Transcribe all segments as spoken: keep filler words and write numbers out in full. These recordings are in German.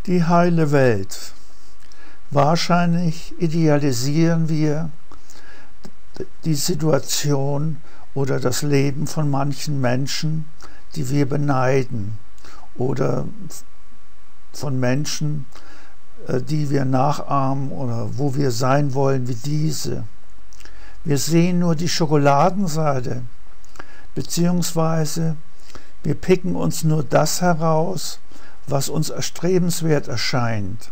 Die heile Welt. Wahrscheinlich idealisieren wir die Situation oder das Leben von manchen Menschen, die wir beneiden, oder von Menschen, die wir nachahmen oder wo wir sein wollen wie diese. Wir sehen nur die Schokoladenseite, beziehungsweise wir picken uns nur das heraus, was uns erstrebenswert erscheint.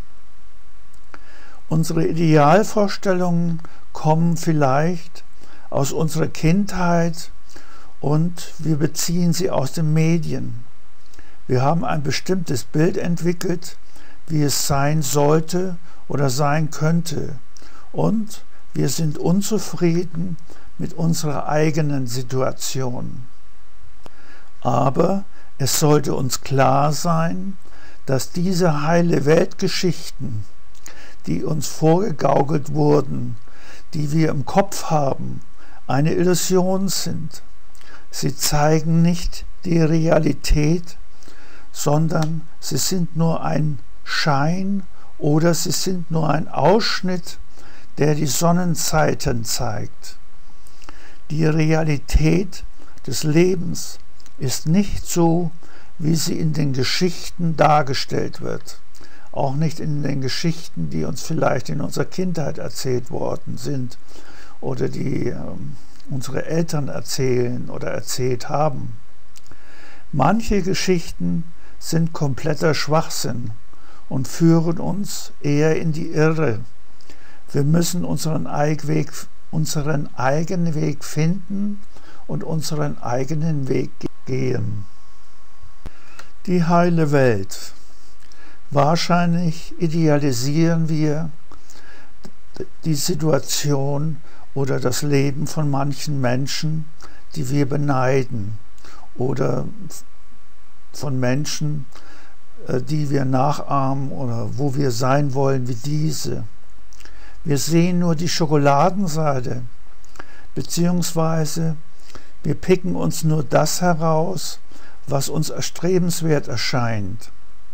Unsere Idealvorstellungen kommen vielleicht aus unserer Kindheit und wir beziehen sie aus den Medien. Wir haben ein bestimmtes Bild entwickelt, wie es sein sollte oder sein könnte, und wir sind unzufrieden mit unserer eigenen Situation. Aber es sollte uns klar sein, dass diese heile Weltgeschichten, die uns vorgegaukelt wurden, die wir im Kopf haben, eine Illusion sind. Sie zeigen nicht die Realität, sondern sie sind nur ein Schein oder sie sind nur ein Ausschnitt, der die Sonnenzeiten zeigt. Die Realität des Lebens ist nicht so, wie sie in den Geschichten dargestellt wird. Auch nicht in den Geschichten, die uns vielleicht in unserer Kindheit erzählt worden sind oder die äh, unsere Eltern erzählen oder erzählt haben. Manche Geschichten sind kompletter Schwachsinn und führen uns eher in die Irre. Wir müssen unseren Weg, unseren eigenen Weg finden und unseren eigenen Weg gehen. Die heile Welt. Wahrscheinlich idealisieren wir die Situation oder das Leben von manchen Menschen, die wir beneiden, oder von Menschen, die wir nachahmen oder wo wir sein wollen wie diese. Wir sehen nur die Schokoladenseite, beziehungsweise wir picken uns nur das heraus, was uns erstrebenswert erscheint.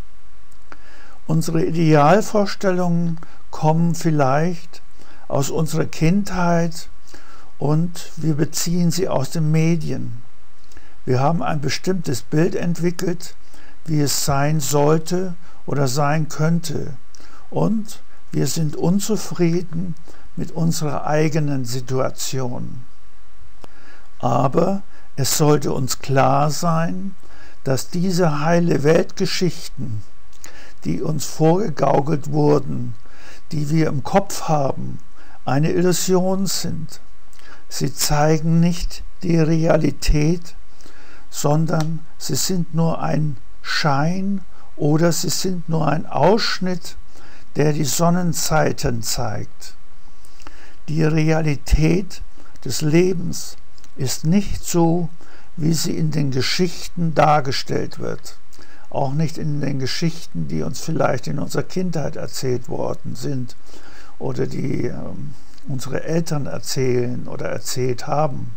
Unsere Idealvorstellungen kommen vielleicht aus unserer Kindheit und wir beziehen sie aus den Medien. Wir haben ein bestimmtes Bild entwickelt, wie es sein sollte oder sein könnte, und wir sind unzufrieden mit unserer eigenen Situation. Aber es sollte uns klar sein, dass diese heile Weltgeschichten, die uns vorgegaukelt wurden, die wir im Kopf haben, eine Illusion sind. Sie zeigen nicht die Realität, sondern sie sind nur ein Schein oder sie sind nur ein Ausschnitt, der die Sonnenzeiten zeigt. Die Realität des Lebens ist nicht so, wie sie in den Geschichten dargestellt wird. Auch nicht in den Geschichten, die uns vielleicht in unserer Kindheit erzählt worden sind oder die äh, unsere Eltern erzählen oder erzählt haben.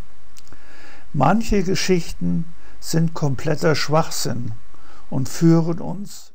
Manche Geschichten sind kompletter Schwachsinn und führen uns